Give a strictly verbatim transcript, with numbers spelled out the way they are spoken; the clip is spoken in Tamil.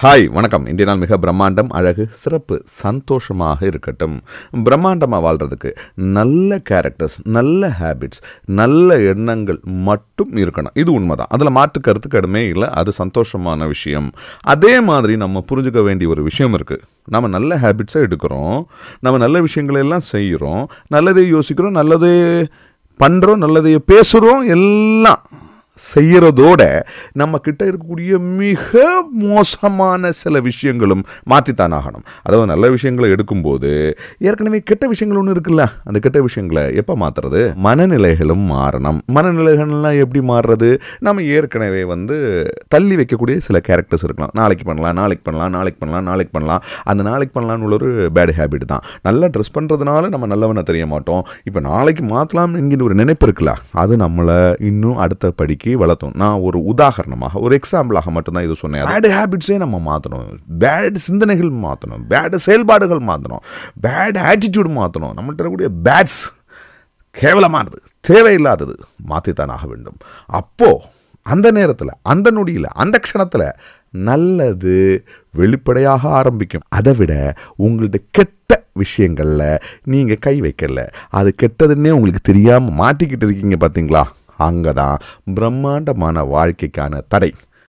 ஹாய் வணக்கம். இன்றைய நாள் மிக பிரம்மாண்டம், அழகு, சிறப்பு, சந்தோஷமாக இருக்கட்டும். பிரம்மாண்டமாக வாழ்கிறதுக்கு நல்ல கேரக்டர்ஸ், நல்ல ஹேபிட்ஸ், நல்ல எண்ணங்கள் மட்டும் இருக்கணும். இது உண்மைதான், அதில் மாற்று கருத்து கடுமே இல்லை. அது சந்தோஷமான விஷயம். அதே மாதிரி நம்ம புரிஞ்சுக்க வேண்டிய ஒரு விஷயம் இருக்குது. நம்ம நல்ல ஹேபிட்ஸை எடுக்கிறோம், நம்ம நல்ல விஷயங்களை எல்லாம் செய்கிறோம், நல்லதே யோசிக்கிறோம், நல்லதே பண்ணுறோம், நல்லதே பேசுகிறோம், எல்லாம் செய்கிறதோட நம்ம கிட்ட இருக்கக்கூடிய மிக மோசமான சில விஷயங்களும் மாற்றித்தான் ஆகணும். அதாவது நல்ல விஷயங்களை எடுக்கும்போது ஏற்கனவே கெட்ட விஷயங்கள் ஒன்று இருக்குல்ல, அந்த கெட்ட விஷயங்களை எப்போ மாற்றுறது? மனநிலைகளும் மாறணும். மனநிலைகள்லாம் எப்படி மாறுறது? நம்ம ஏற்கனவே வந்து தள்ளி வைக்கக்கூடிய சில கேரக்டர்ஸ் இருக்கலாம். நாளைக்கு பண்ணலாம், நாளைக்கு பண்ணலாம், நாளைக்கு பண்ணலாம், நாளைக்கு பண்ணலாம். அந்த நாளைக்கு பண்ணலான்னு உள்ள ஒரு பேட் ஹேபிட் தான். நல்லா ட்ரெஸ் பண்ணுறதுனால நம்ம நல்லவனை தெரிய மாட்டோம். இப்போ நாளைக்கு மாற்றலாம் என்கிற ஒரு நினைப்பு இருக்குல்ல, அது நம்மளை இன்னும் அடுத்த படிக்கு வளர்த்தோம். நான் ஒரு உதாரணமாக, ஒரு எக்ஸாம்பிளாக மட்டும்தான் இது சொன்னேன். பேட் ஹேபிட்ஸே நம்ம மாற்றணும், பேட் சிந்தனைகள் மாற்றணும், பேட் செயல்பாடுகள் மாற்றணும், பேட் ஆட்டிடியூட் மாற்றணும். நம்மகிட்ட இருக்கக்கூடிய பேட்ஸ் கேவலமானது, தேவையில்லாதது மாற்றித்தான் ஆக வேண்டும். அப்போது அந்த நேரத்தில், அந்த நொடியில், அந்த க்ஷணத்தில் நல்லது வெளிப்படையாக ஆரம்பிக்கும். அதை விட உங்கள்ட்ட கெட்ட விஷயங்களில் நீங்கள் கை வைக்கல, அது கெட்டதுன்னே உங்களுக்கு தெரியாமல் மாட்டிக்கிட்டு இருக்கீங்க பார்த்தீங்களா? அங்கே தான் பிரம்மாண்டமான வாழ்க்கைக்கான தடை.